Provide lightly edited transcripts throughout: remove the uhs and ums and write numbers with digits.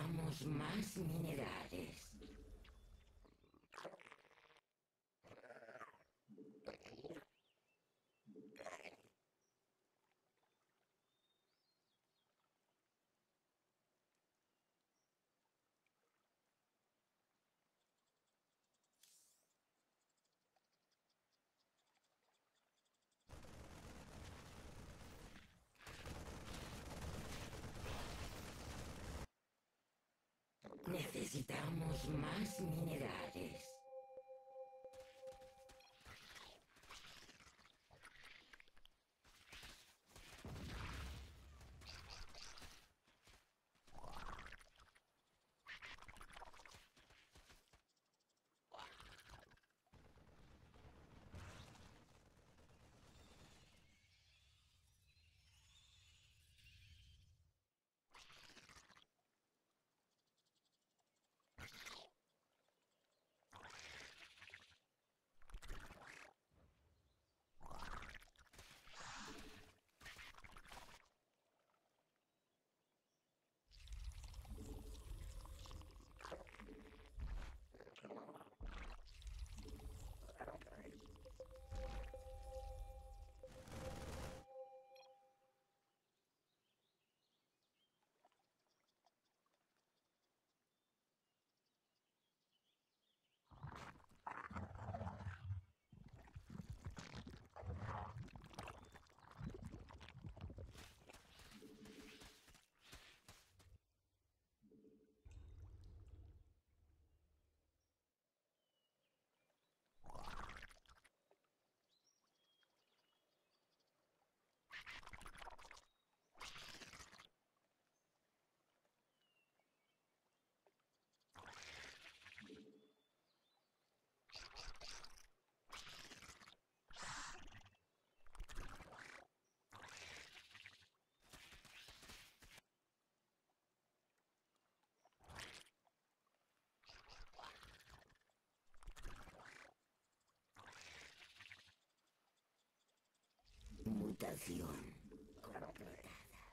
Necesitamos más minerales. Necesitamos más minerales. Mutación completada.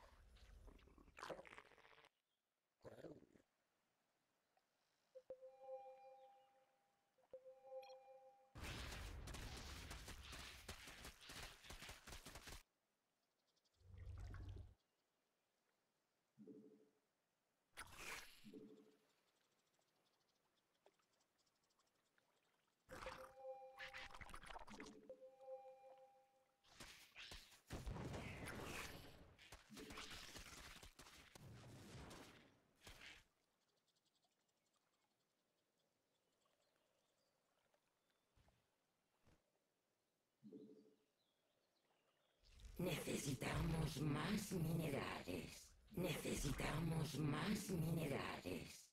Necesitamos más minerales. Necesitamos más minerales.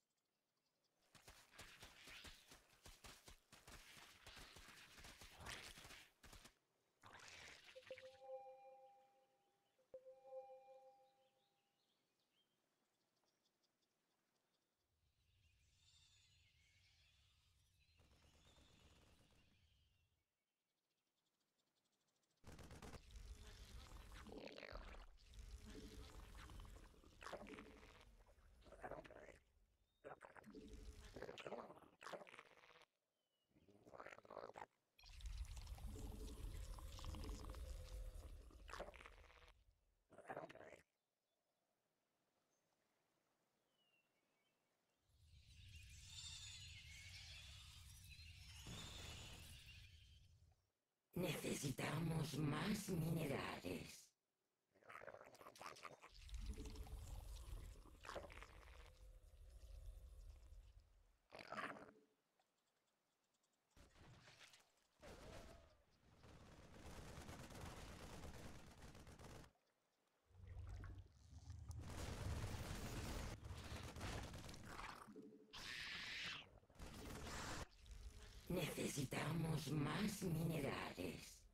Necesitamos más minerales. Necesitamos más minerales.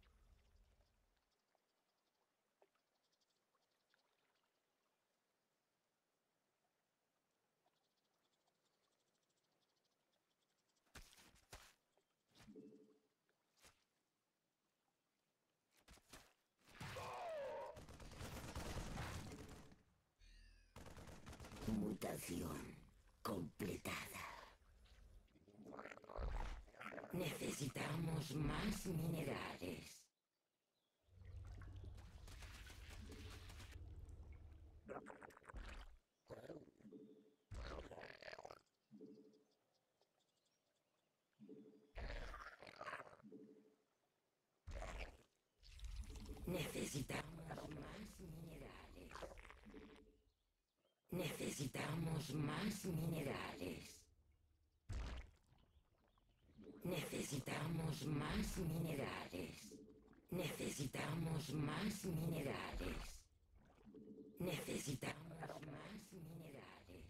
Mutación completada. Necesitamos más minerales. Necesitamos más minerales. Necesitamos más minerales. Necesitamos más minerales. Necesitamos más minerales. Necesitamos más minerales.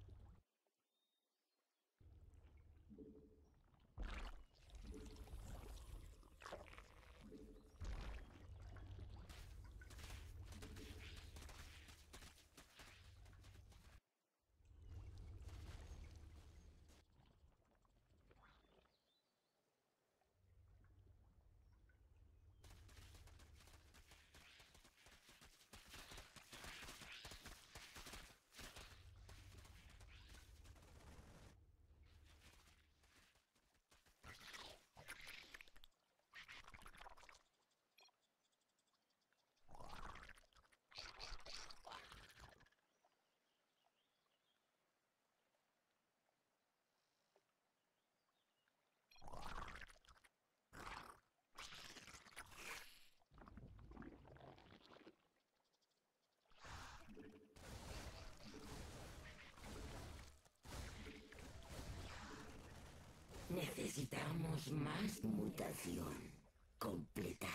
Necesitamos más mutación completada.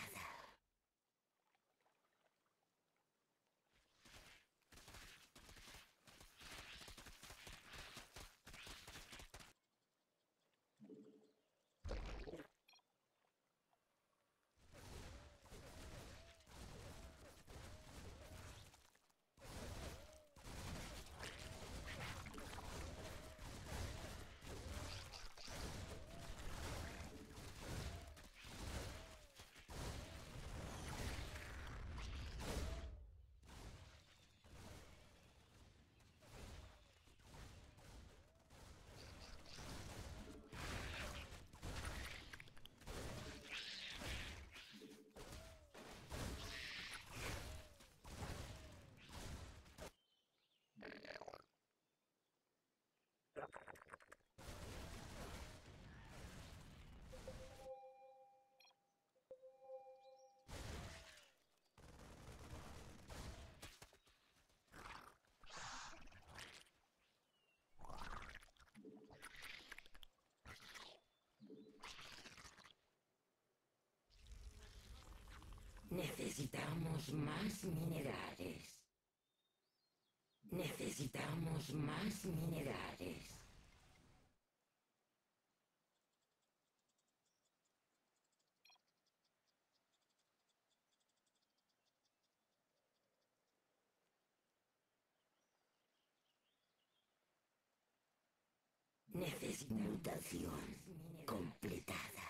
Necesitamos más minerales. Necesitamos más minerales. Necesitamos mutación completada.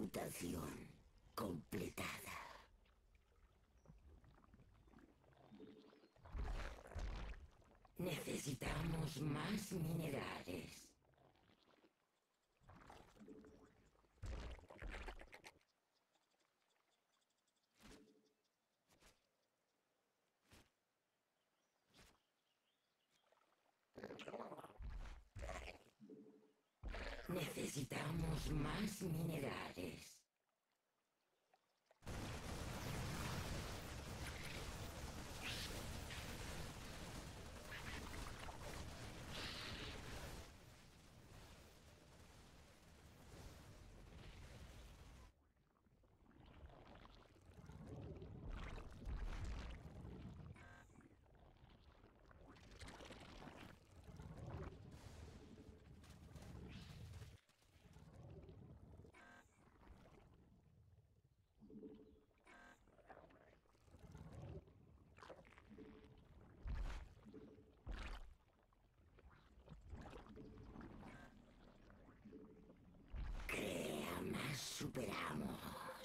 Mutación completada. Necesitamos más minerales. Necesitamos más minerales. Crea más superamos.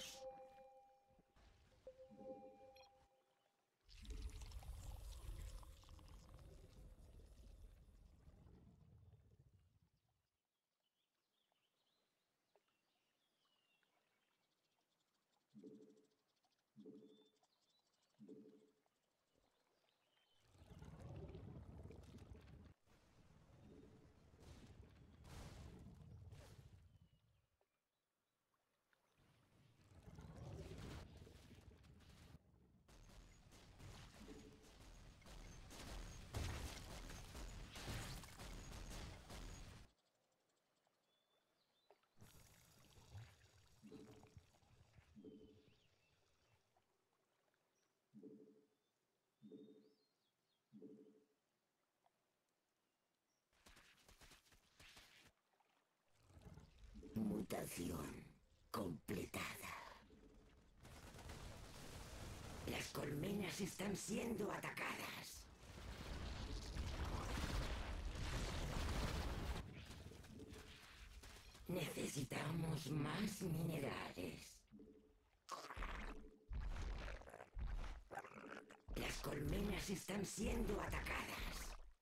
Mutación completada. Las colmenas están siendo atacadas. Necesitamos más minerales. Las colmenas están siendo atacadas.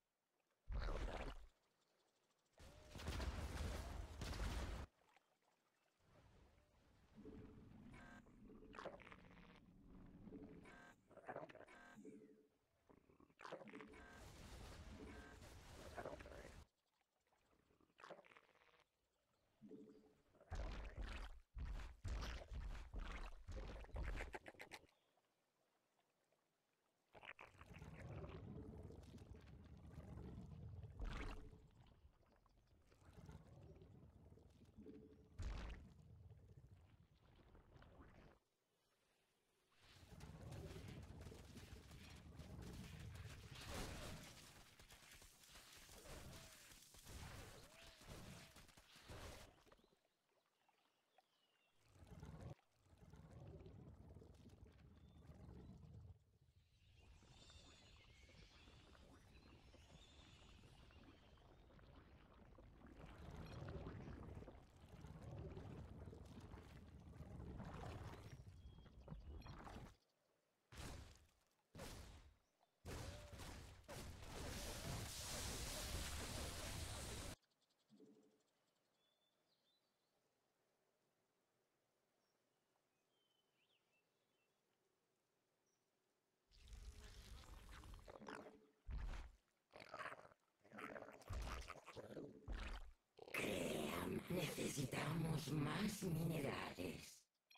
Necesitamos más minerales.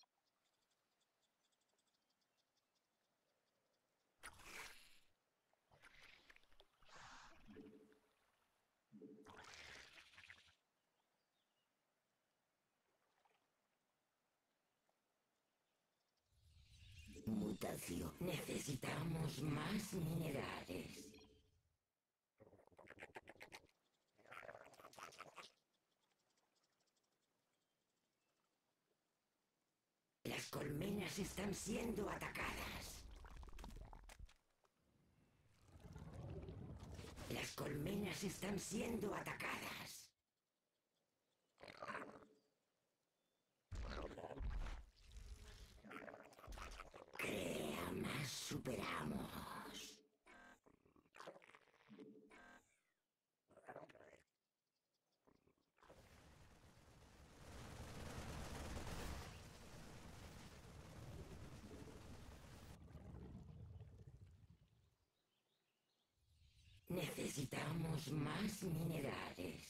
Mutación. Necesitamos más minerales. Las colmenas están siendo atacadas. Las colmenas están siendo atacadas. Necesitamos más minerales.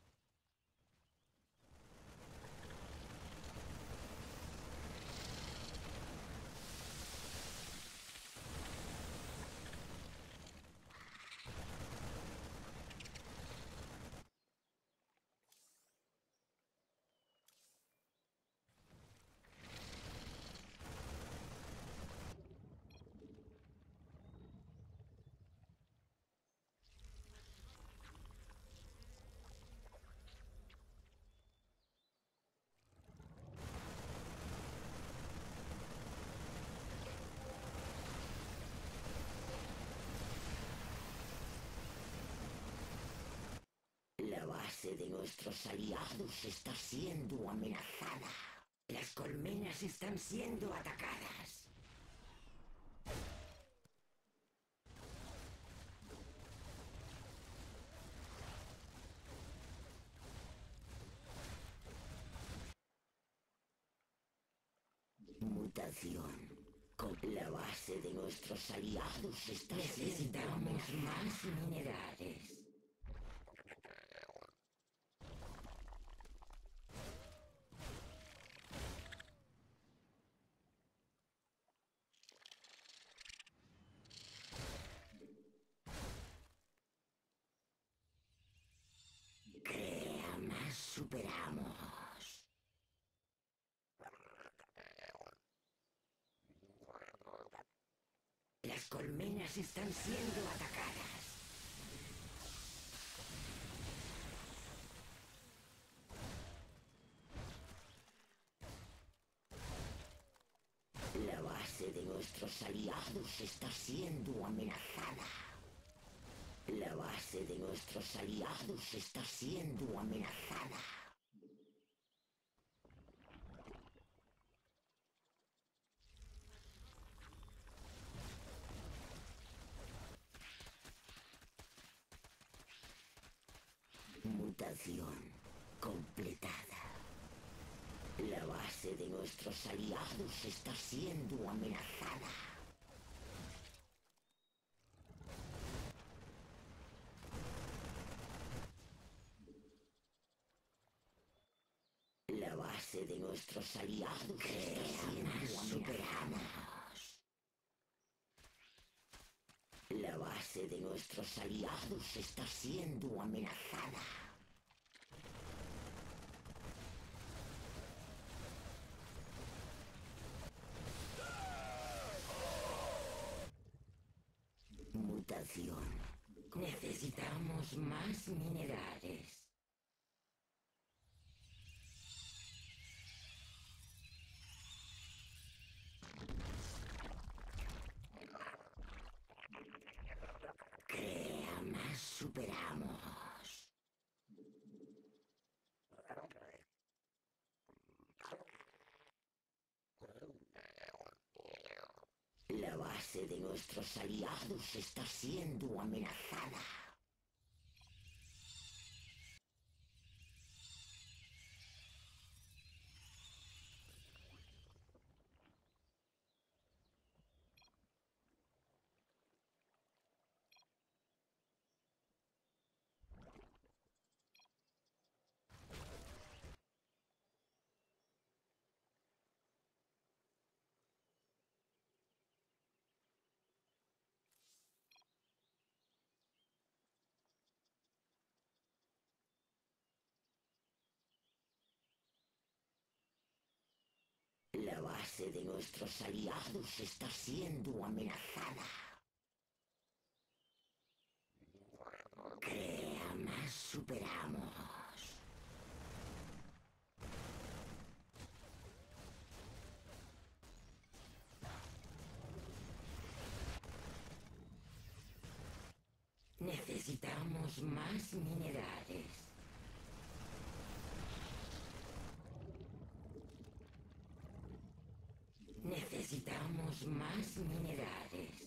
La base de nuestros aliados está siendo amenazada. Las colmenas están siendo atacadas. Mutación. Con la base de nuestros aliados está Necesitamos más minerales. Crea más superamos. Las colmenas están siendo atacadas. La base de nuestros aliados está siendo amenazada. La base de nuestros aliados está siendo amenazada. Mutación completada. La base de nuestros aliados está siendo amenazada. La base de nuestros aliados está siendo amenazada. La base de nuestros aliados está siendo amenazada. Mutación. Necesitamos más minerales. Crea más superamos. La base de nuestros aliados está siendo amenazada. La base de nuestros aliados está siendo amenazada. Crea más superamos. Necesitamos más minerales. Necesitamos más minerales.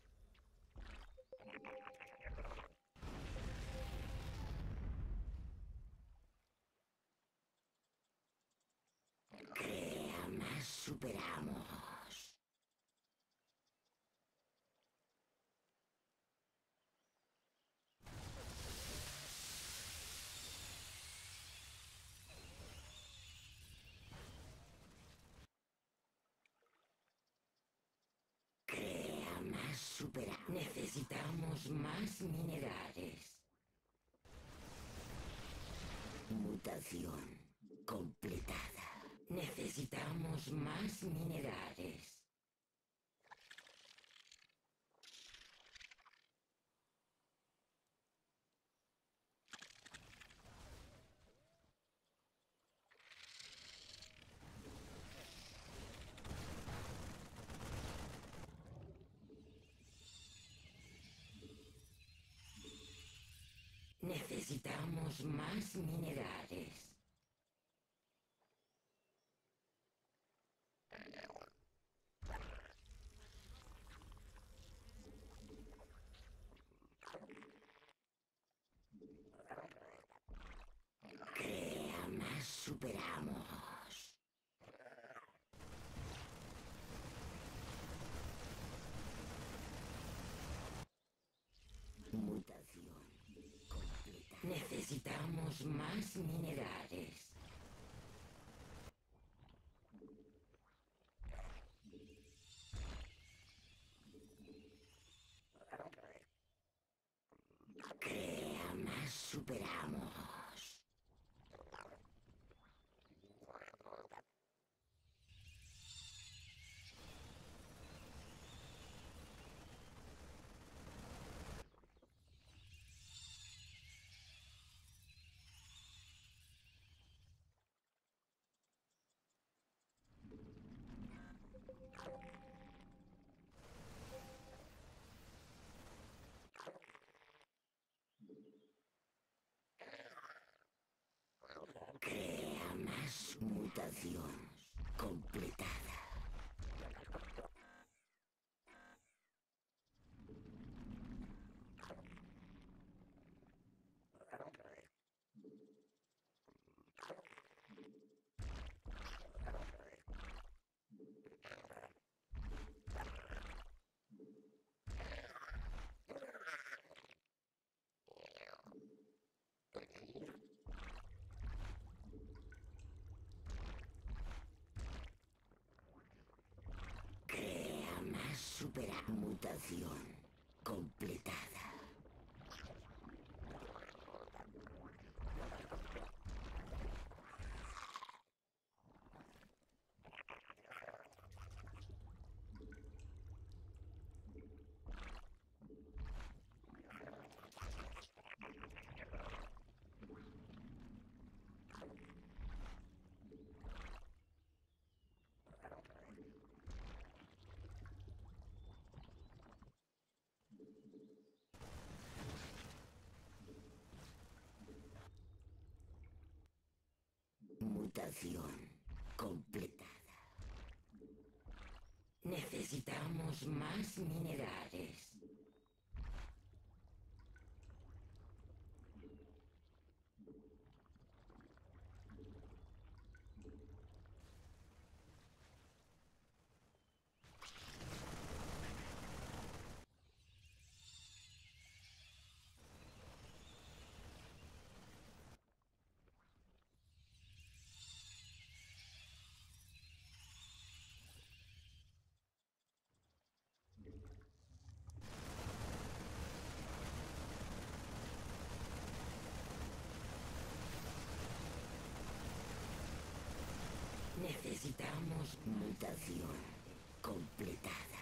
Crea más superamos. Necesitamos más minerales. Mutación completada. Necesitamos más minerales. Necesitamos más minerales. Crea más superamos. Mutación completa. Necesitamos más minerales. Crea más superamos. Crea más mutación completada. Crea más mutación completada. Mutación completada. Necesitamos más minerales. Necesitamos mutación completada.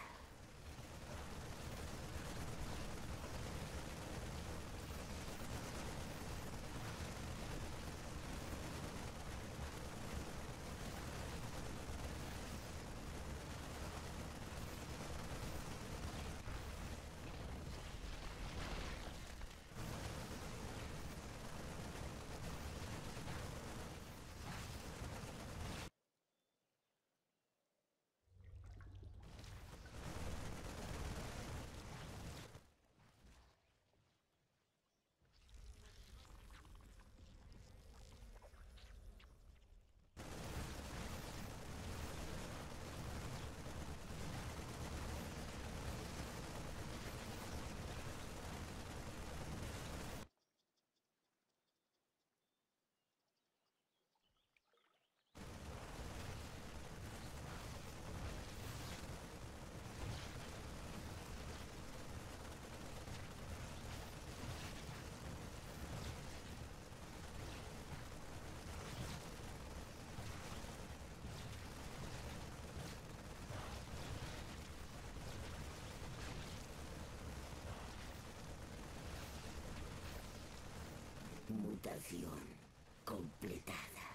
Mutación completada.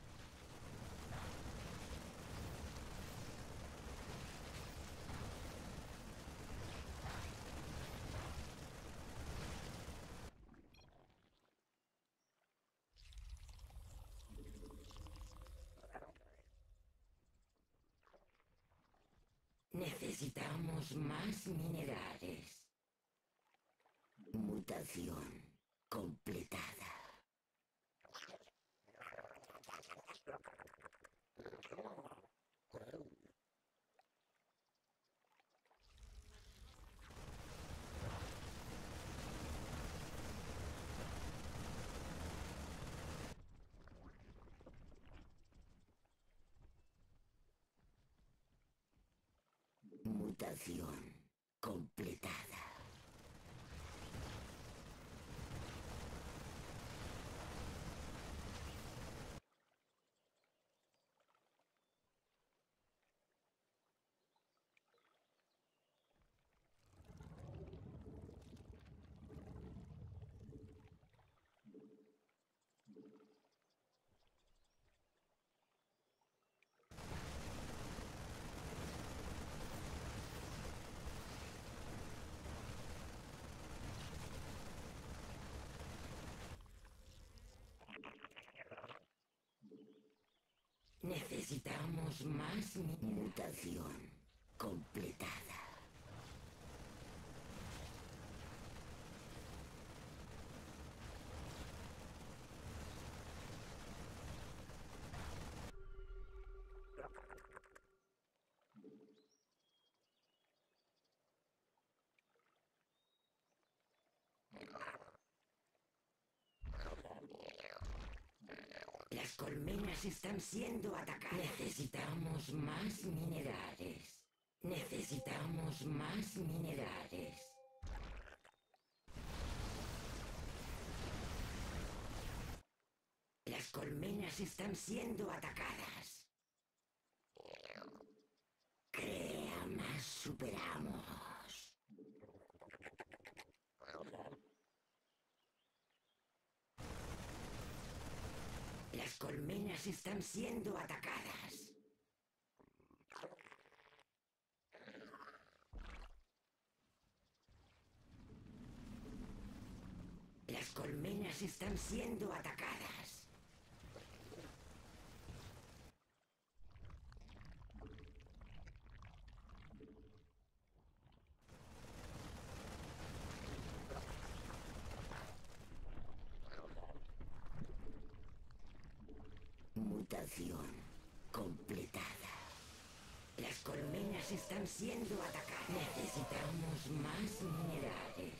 Necesitamos más minerales. Mutación completada. Mutación completada. Necesitamos más mutación completada. Las colmenas están siendo atacadas. Necesitamos más minerales. Necesitamos más minerales. Las colmenas están siendo atacadas. Crea más superamos. Las colmenas están siendo atacadas. Las colmenas están siendo atacadas. Mutación completada. Las colmenas están siendo atacadas. Necesitamos más minerales.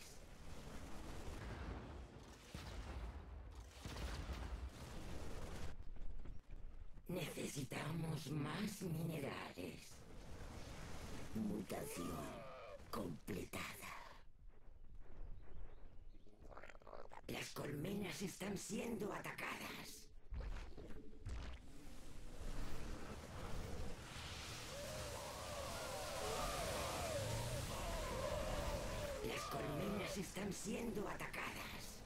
Necesitamos más minerales. Mutación completada. Las colmenas están siendo atacadas. Las colmenas están siendo atacadas.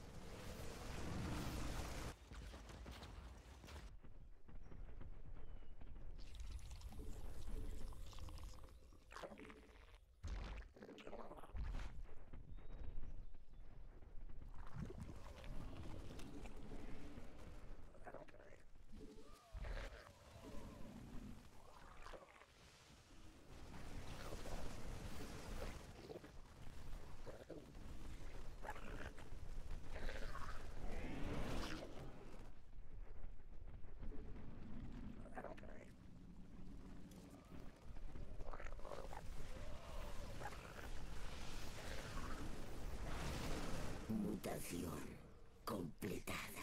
Mutación completada.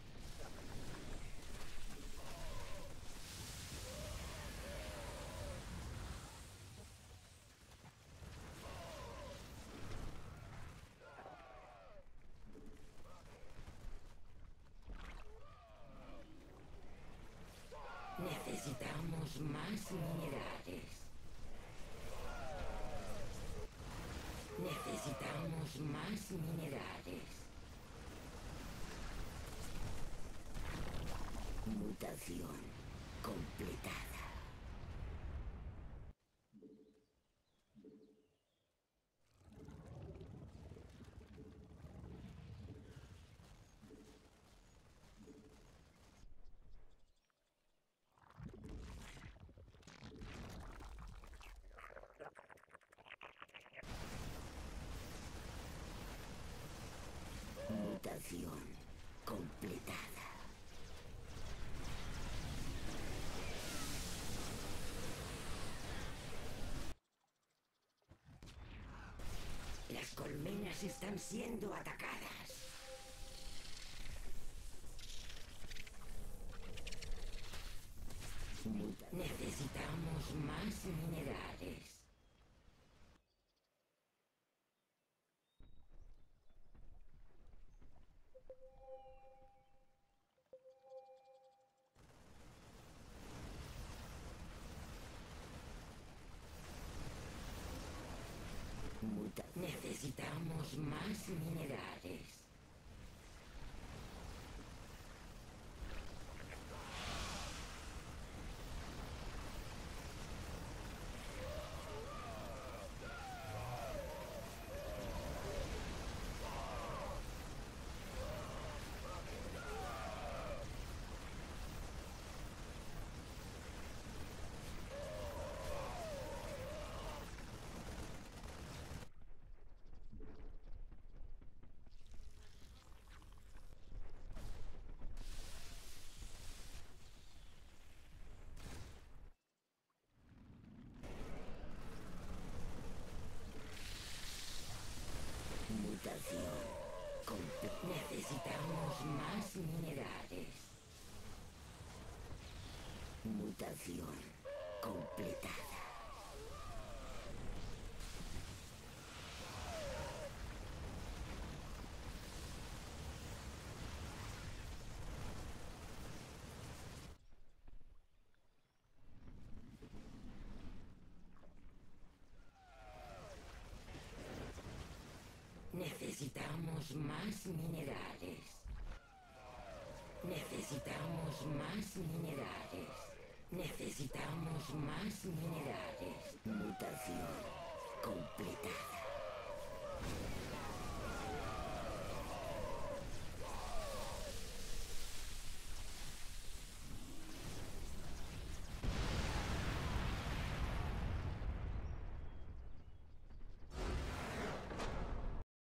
Necesitamos más minerales. Necesitamos más minerales. Mutación completada. Mutación completada. Las colmenas están siendo atacadas. Necesitamos más minerales. Necesitamos más minerales. Mutación. Necesitamos más minerales. Mutación completada. Necesitamos más minerales. Necesitamos más minerales. Necesitamos más minerales. Mutación completada.